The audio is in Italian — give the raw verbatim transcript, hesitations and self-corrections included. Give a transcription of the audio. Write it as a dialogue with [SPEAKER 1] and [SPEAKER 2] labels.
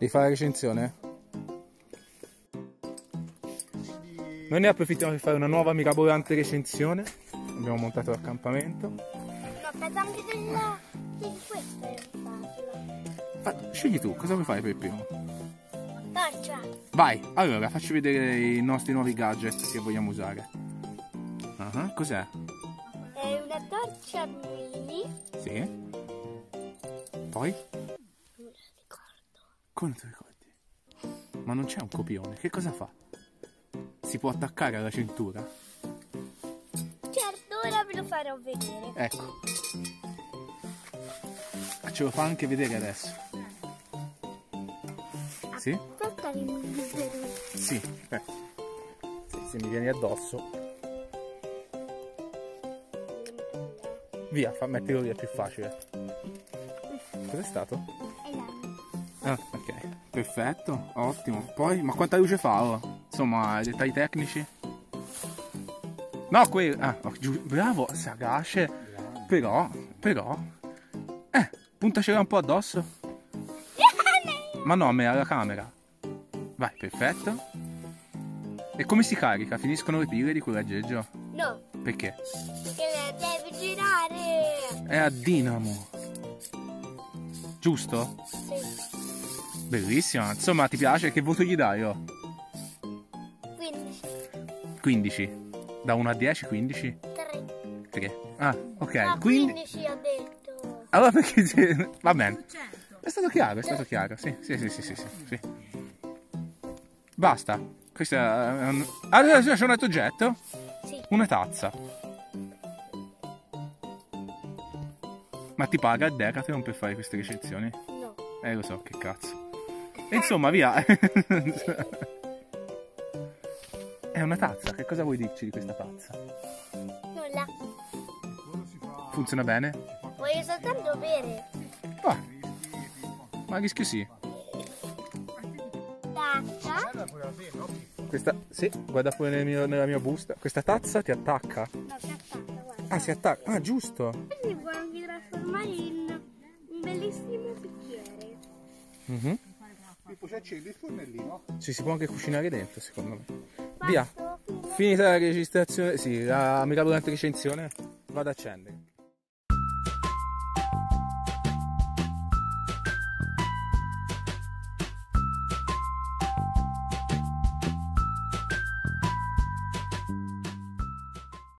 [SPEAKER 1] Devi fare la recensione? Noi ne approfittiamo per fare una nuova mirabolante recensione. Abbiamo montato l'accampamento.
[SPEAKER 2] No, aspetta anche della... di questa è facile.
[SPEAKER 1] Ah, scegli tu, cosa vuoi fare per il primo?
[SPEAKER 2] Torcia.
[SPEAKER 1] Vai, allora facci vedere i nostri nuovi gadget che vogliamo usare. Uh-huh. Cos'è?
[SPEAKER 2] È una torcia mini.
[SPEAKER 1] Sì. Poi?
[SPEAKER 2] Non me la ricordo.
[SPEAKER 1] Come ti ricordi? Ma non c'è un copione, che cosa fa? Si può attaccare alla cintura?
[SPEAKER 2] Certo, ora ve lo farò vedere.
[SPEAKER 1] Ecco. Ce lo fa anche vedere adesso. Sì?
[SPEAKER 2] Aspetta che mi libero.
[SPEAKER 1] Sì, eh. Sì, se mi vieni addosso. Via, fa, mettilo via, è più facile. Cos'è stato?
[SPEAKER 2] È là.
[SPEAKER 1] Ah, ok. Perfetto, ottimo. Poi, ma quanta luce fa? Oh? Insomma, dettagli tecnici? No, quello... Ah, bravo, sagace. Però, però... Eh, puntacela un po' addosso. Ma no, a me, alla camera. Vai, perfetto. E come si carica? Finiscono le pile di quell'aggeggio?
[SPEAKER 2] No.
[SPEAKER 1] Perché?
[SPEAKER 2] Perché la devi girare.
[SPEAKER 1] È a dinamo. Giusto?
[SPEAKER 2] Sì.
[SPEAKER 1] Bellissima. Insomma, ti piace? Che voto gli dai? Oh?
[SPEAKER 2] quindici.
[SPEAKER 1] quindici. Da uno a dieci, quindici?
[SPEAKER 2] tre.
[SPEAKER 1] tre. Ah, ok.
[SPEAKER 2] Ah,
[SPEAKER 1] Quindi...
[SPEAKER 2] quindici ho detto.
[SPEAKER 1] Allora perché... Va bene. È stato chiaro, è stato chiaro. Sì, sì, sì, sì, sì, sì, sì. Basta. Questo è un... Ah, adesso c'è un altro oggetto?
[SPEAKER 2] Sì.
[SPEAKER 1] Una tazza. Ma ti paga il Decathlon per fare queste recensioni?
[SPEAKER 2] No.
[SPEAKER 1] Eh, lo so, che cazzo. E insomma, via. È una tazza. Che cosa vuoi dirci di questa tazza?
[SPEAKER 2] Nulla.
[SPEAKER 1] Funziona bene?
[SPEAKER 2] Voglio soltanto bere.
[SPEAKER 1] Ah. Ma a rischio sì.
[SPEAKER 2] Tazza.
[SPEAKER 1] Questa, sì, guarda pure nel mio- nella mia busta. Questa tazza ti attacca.
[SPEAKER 2] No, si attacca, guarda.
[SPEAKER 1] Ah, si attacca. Ah, giusto.
[SPEAKER 2] Si può anche trasformare in un bellissimo bicchiere.
[SPEAKER 1] Mhm.
[SPEAKER 3] Tipo c'è accendi il fornellino.
[SPEAKER 1] Ci si può anche cucinare dentro, secondo me.
[SPEAKER 2] Basta,
[SPEAKER 1] Via.
[SPEAKER 2] finito.
[SPEAKER 1] Finita la registrazione, sì, la mirabolante recensione, vado ad accendere.